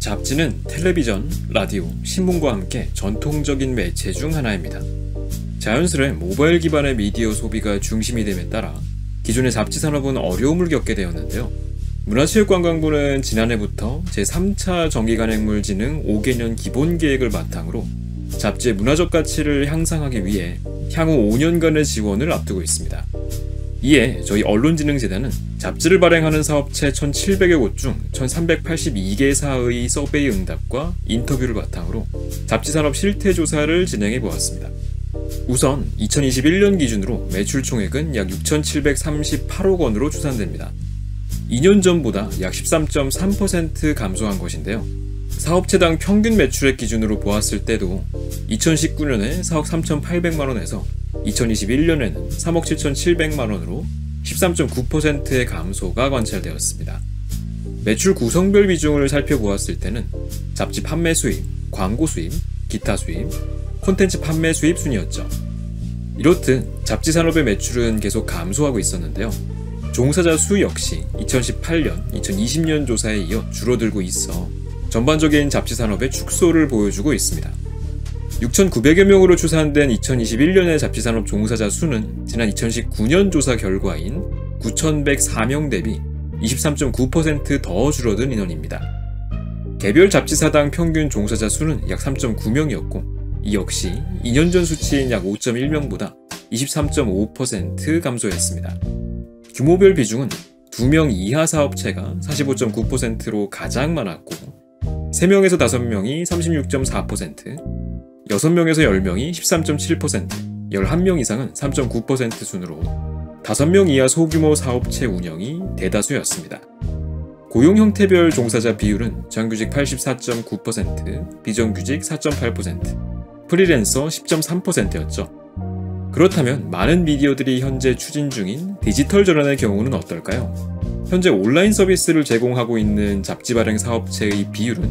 잡지는 텔레비전, 라디오, 신문과 함께 전통적인 매체 중 하나입니다. 자연스레 모바일 기반의 미디어 소비가 중심이 됨에 따라 기존의 잡지 산업은 어려움을 겪게 되었는데요. 문화체육관광부는 지난해부터 제3차 정기간행물진흥 5개년 기본계획을 바탕으로 잡지의 문화적 가치를 향상하기 위해 향후 5년간의 지원을 앞두고 있습니다. 이에 저희 언론진흥재단은 잡지를 발행하는 사업체 1,700여 곳 중 1,382개사의 서베이 응답과 인터뷰를 바탕으로 잡지산업 실태조사를 진행해 보았습니다. 우선 2021년 기준으로 매출 총액은 약 6,738억 원으로 추산됩니다. 2년 전보다 약 13.3% 감소한 것인데요. 사업체당 평균 매출액 기준으로 보았을 때도 2019년에 4억 3,800만 원에서 2021년에는 3억 7,700만 원으로 13.9%의 감소가 관찰되었습니다. 매출 구성별 비중을 살펴보았을 때는 잡지 판매 수입, 광고 수입, 기타 수입, 콘텐츠 판매 수입 순이었죠. 이렇듯 잡지 산업의 매출은 계속 감소하고 있었는데요. 종사자 수 역시 2018년, 2020년 조사에 이어 줄어들고 있어 전반적인 잡지 산업의 축소를 보여주고 있습니다. 6,900여 명으로 추산된 2021년의 잡지산업 종사자 수는 지난 2019년 조사 결과인 9,104명 대비 23.9% 더 줄어든 인원입니다. 개별 잡지사당 평균 종사자 수는 약 3.9명이었고 이 역시 2년 전 수치인 약 5.1명보다 23.5% 감소했습니다. 규모별 비중은 2명 이하 사업체가 45.9%로 가장 많았고 3명에서 5명이 36.4%, 6명에서 10명이 13.7%, 11명 이상은 3.9% 순으로 5명 이하 소규모 사업체 운영이 대다수였습니다. 고용 형태별 종사자 비율은 정규직 84.9%, 비정규직 4.8%, 프리랜서 10.3%였죠. 그렇다면 많은 미디어들이 현재 추진 중인 디지털 전환의 경우는 어떨까요? 현재 온라인 서비스를 제공하고 있는 잡지 발행 사업체의 비율은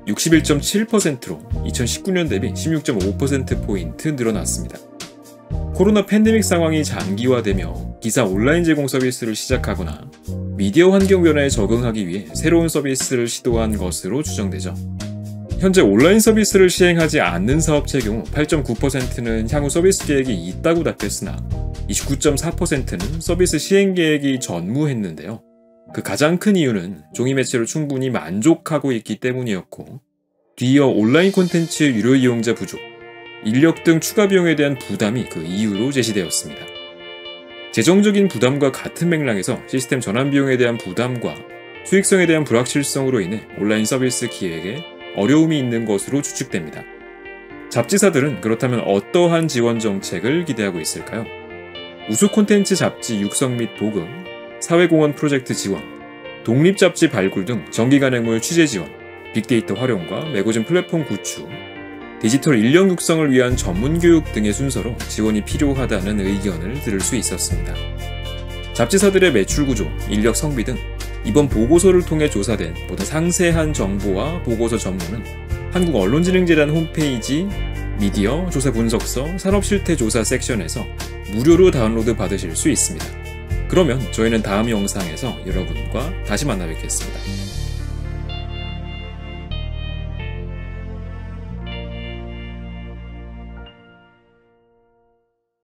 61.7%로 2019년 대비 16.5%포인트 늘어났습니다. 코로나 팬데믹 상황이 장기화되며 기사 온라인 제공 서비스를 시작하거나 미디어 환경 변화에 적응하기 위해 새로운 서비스를 시도한 것으로 추정되죠. 현재 온라인 서비스를 시행하지 않는 사업체 경우 8.9%는 향후 서비스 계획이 있다고 답했으나 29.4%는 서비스 시행 계획이 전무했는데요. 그 가장 큰 이유는 종이 매체로 충분히 만족하고 있기 때문이었고 뒤이어 온라인 콘텐츠 유료 이용자 부족, 인력 등 추가 비용에 대한 부담이 그 이유로 제시되었습니다. 재정적인 부담과 같은 맥락에서 시스템 전환 비용에 대한 부담과 수익성에 대한 불확실성으로 인해 온라인 서비스 기획에 어려움이 있는 것으로 추측됩니다. 잡지사들은 그렇다면 어떠한 지원 정책을 기대하고 있을까요? 우수 콘텐츠 잡지 육성 및 보급, 사회공헌 프로젝트 지원, 독립잡지 발굴 등 정기간행물 취재 지원, 빅데이터 활용과 매거진 플랫폼 구축, 디지털 인력 육성을 위한 전문교육 등의 순서로 지원이 필요하다는 의견을 들을 수 있었습니다. 잡지사들의 매출 구조, 인력 성비 등 이번 보고서를 통해 조사된 보다 상세한 정보와 보고서 전문은 한국언론진흥재단 홈페이지 미디어 조사 분석서 산업실태조사 섹션에서 무료로 다운로드 받으실 수 있습니다. 그러면 저희는 다음 영상에서 여러분과 다시 만나 뵙겠습니다.